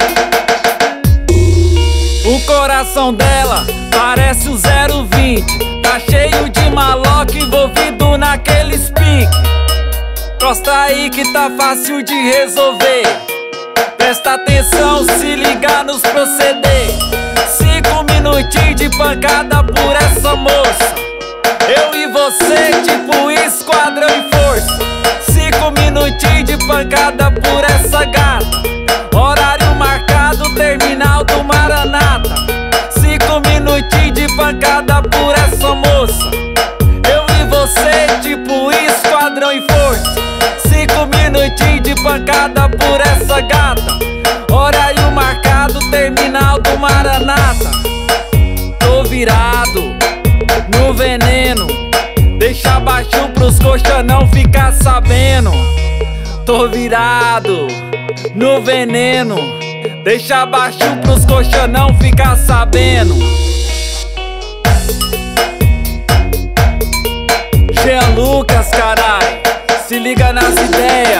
O coração dela parece o 020, tá cheio de maloca envolvido naqueles pique. Encosta aí que tá fácil de resolver. Presta atenção, se liga nos proceder. 5 minutinhos de pancada por essa moça. Eu e você, tipo esquadrão em força. 5 minutinhos de pancada por essa gata. Horário marcado, terminal do Maranata. 5 minutinhos de pancada por essa moça. Eu e você, tipo esquadrão em força. 5 minutinhos de pancada por essa gata. Horário marcado, terminal do Maranata. Tô virado no veneno, deixa baixo pros coxa não ficar sabendo. Tô virado no veneno, deixa baixo pros coxa não ficar sabendo. Jean Lucas, carai, se liga nas ideias.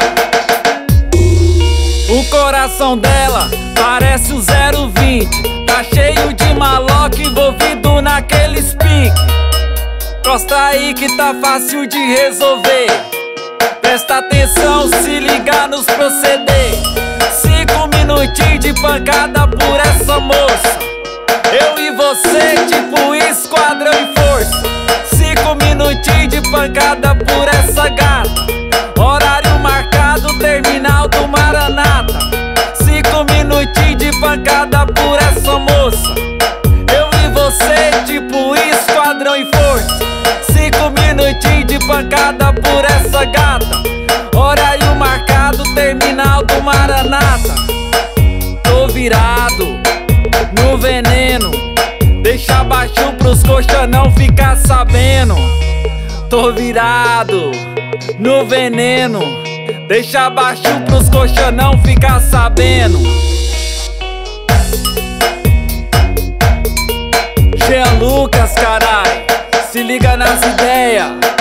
O coração dela parece o 020, tá cheio de maloca envolvido naqueles pique. Encosta aí que tá fácil de resolver. Presta atenção, se liga nos proceder. 5 minutinhos de pancada por essa moça. Eu e você, tipo esquadrão em força. 5 minutinhos de pancada por essa gata. Horário marcado, terminal do Maranata. 5 minutinhos de pancada por essa moça. Eu e você, tipo esquadrão em força. 5 minutinhos de pancada por essa gata. Horário marcado, terminal do Maranata. Tô virado no veneno, deixa baixo pros coxa não ficar sabendo. Tô virado no veneno, deixa baixo pros coxa não ficar sabendo. Jean Lucas, carai, se liga nas ideias.